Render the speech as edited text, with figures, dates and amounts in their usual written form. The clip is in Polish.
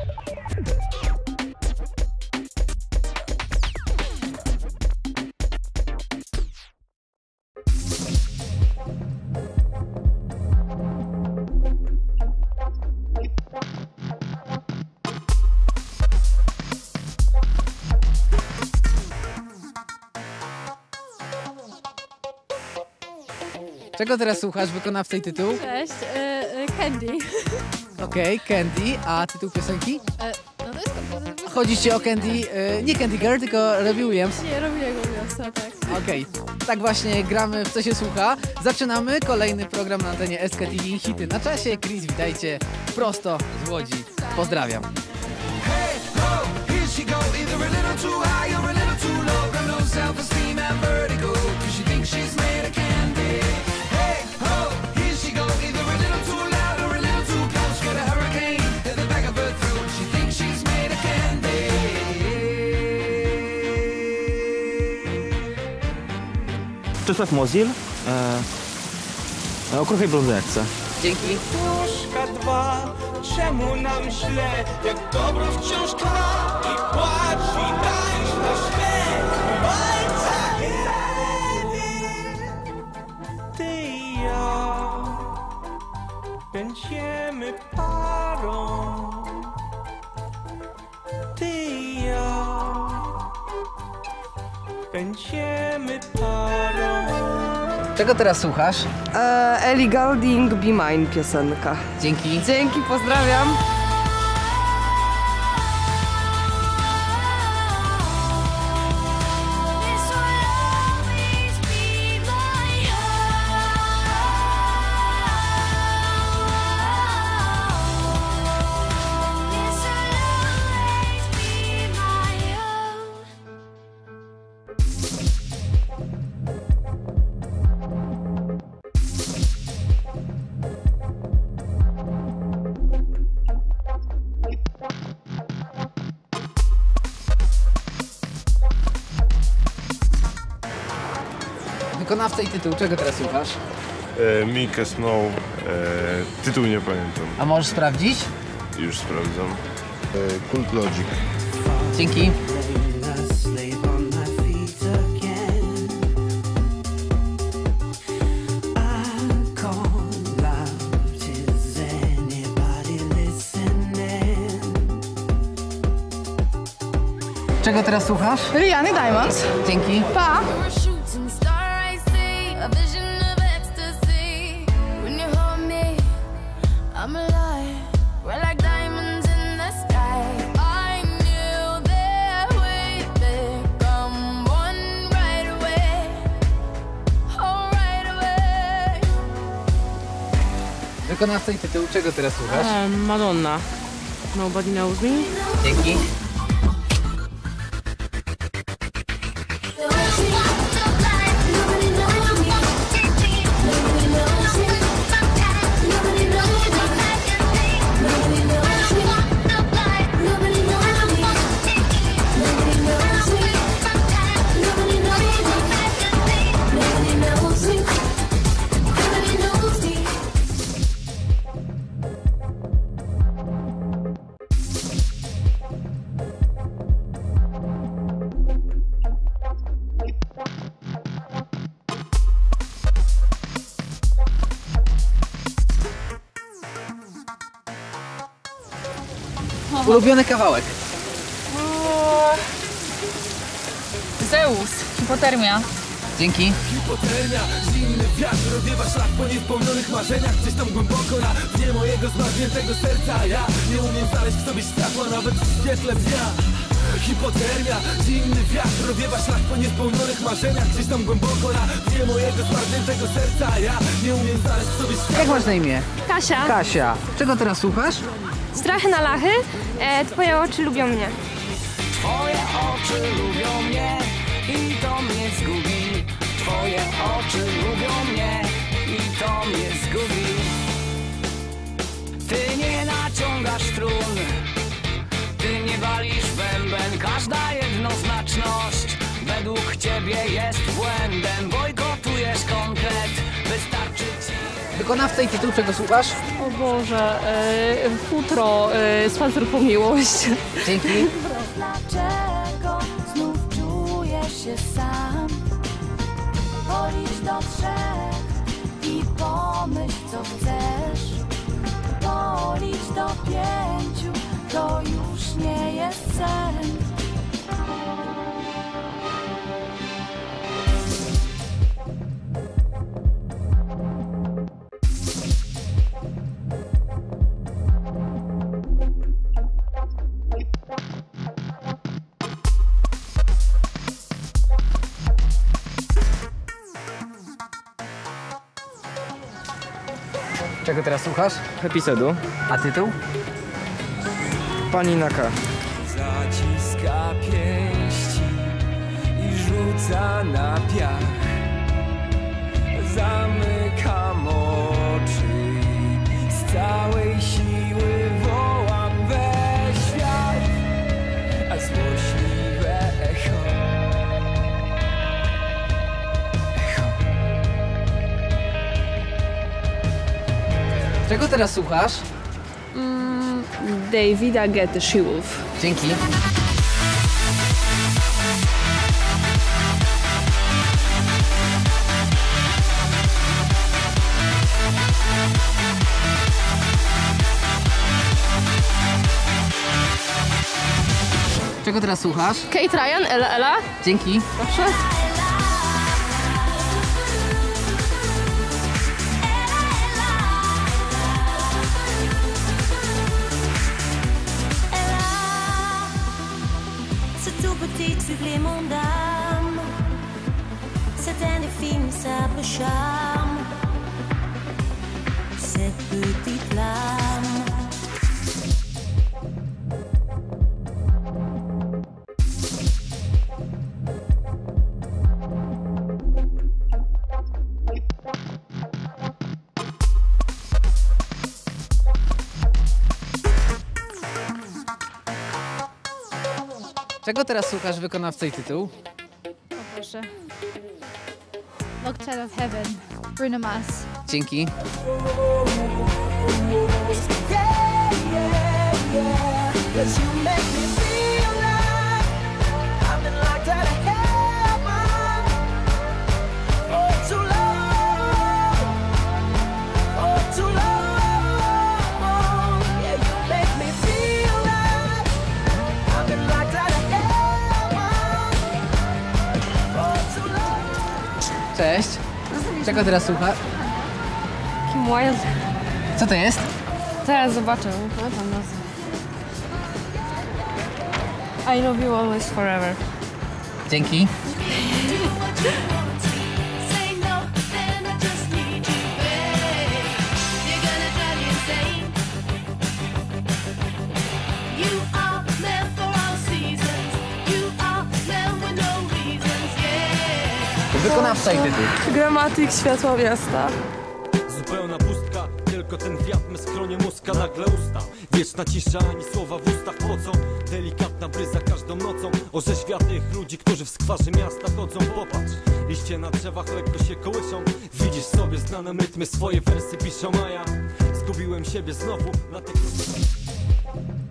Czego teraz słuchasz, wykonawca i tytuł? Cześć, Candy. Okej, Candy, a tytuł piosenki? No to jest Chodzi ci o Candy, nie Candy Girl, tylko Robbie Williams. Nie, robię jego wiosna, tak. Okej, tak właśnie gramy w Co się słucha. Zaczynamy kolejny program na antenie SK TV Hity na czasie. Chris, witajcie prosto z Łodzi. Pozdrawiam. Czesław Mozil, o kruchej blondynce. Dzięki. Puszka 2, czemu nam źle, jak dobro wciąż trwa i płacz i tańcz na śmiech, bajca ty i ja będziemy parą, ty i ja będziemy parą. Czego teraz słuchasz? Ellie Goulding, Be Mine piosenka. Dzięki. Dzięki, pozdrawiam. Wykonawca i tytuł, czego teraz słuchasz? Mika Snow, tytuł nie pamiętam. A możesz sprawdzić? Już sprawdzam. Cult Logic. Dzięki. Czego teraz słuchasz? Rihanna Diamonds. Dzięki. Pa! Wykonawca i tytuł, czego teraz słuchasz? Madonna. Nobody knows me. Dzięki. Ulubiony kawałek. Zeus, hipotermia. Dzięki. Hipotermia, zimny wiatr rozwiewa szlak po niespełnionych marzeniach. Gdzieś tam głęboko na dnie mojego zmarzniętego serca. Ja nie umiem znaleźć w sobie światła nawet w świetle dnia. Hipotermia, zimny wiatr rozwiewa szlak po niespełnionych marzeniach. Gdzieś tam głęboko na dnie mojego zmarzniętego serca. Ja nie umiem znaleźć w sobie światła. Jak masz na imię? Kasia. Kasia. Czego teraz słuchasz? Strachy na lachy, twoje oczy lubią mnie. Twoje oczy lubią mnie i to mnie zgubi. Twoje oczy lubią mnie i to mnie zgubi. Ty nie naciągasz strun, ty nie walisz bęben. Każda jednoznaczność według ciebie jest błędem. Bojkotujesz konkret, wystarczy ci... Wykonawca i tytuł, czego słuchasz? O Boże, futro, spacer po miłość. Dzięki. Dlaczego znów czujesz się sam? Policz do 3 i pomyśl, co chcesz. Policz do 5, to już nie jest sen. Czego teraz słuchasz? Episodu. A tytuł? Pani Naka. Zaciska pięści i rzuca na piach. Zamykam oczy, z całej siły wołam we świat, a złośliwe echo. Czego teraz słuchasz? Davida Guetta, She-Wolf. Dzięki. Czego teraz słuchasz? Kate Ryan, Ella. Dzięki. Proszę. Suivre mon dame, c'est un des films simple charme, cette petite flamme. Czego teraz słuchasz, wykonawca i tytuł? O Boże. Locked Out of Heaven, Bruno Mars. Dzięki. Cześć. Czego teraz słuchasz? Kim Wilde. Co to jest? Teraz zobaczę. No tam nazwę. I love you always forever. Dzięki. Wykonawca i tytuł. Gramatyk światła miasta. Zupełna pustka, tylko ten wiatr me skronie muska nagle ustał. Wieczna cisza, ani słowa w ustach pocą. Delikatna bryza każdą nocą. Orzeźwia tych ludzi, którzy w skwarze miasta chodzą. Popatrz, liście na drzewach lekko się kołyszą. Widzisz sobie znane rytmy, swoje wersy piszą, a ja zgubiłem siebie znowu na tych...